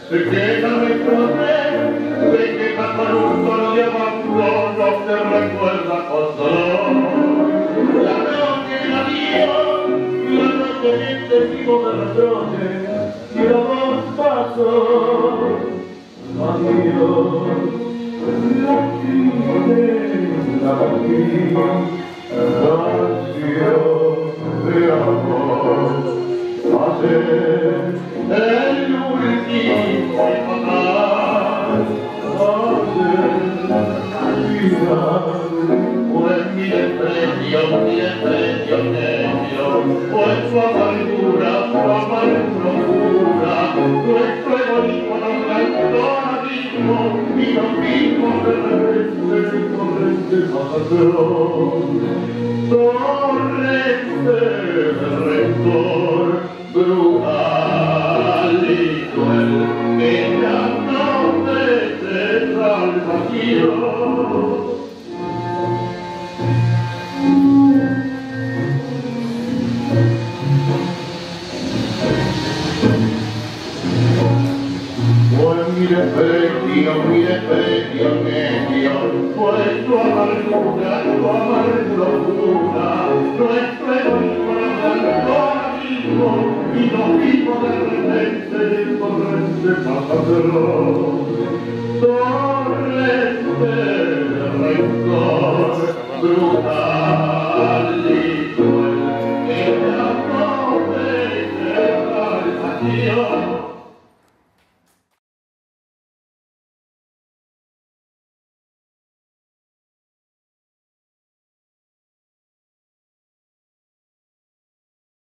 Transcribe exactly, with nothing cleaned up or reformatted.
se queda nuestro ser, se queda con un solo de abandono que recuerda con dolor. La noche del adiós, la noche del testigo de reproche, y los dos pasos, adiós, la tristeza aquí, canción de amor, hacer el último fatal, hacer final, pues mi desprecio, mi desprecio necio, pues su amargura, su amargura oscura, nuestro egoísmo nos lanzó al abismo y nos vimos de repente, de torrente más atroz, torrente de rencor brutal y cruel que ya no merece salvación. Fue mi desprecio, mi desprecio necio, fue tu amargura, tu amargura oscura, nuestro egoísmo nos lanzó al abismo y nos vimos de repente en torrente pasajero, torrente de rencor brutal y cruel que ya no merece salvación.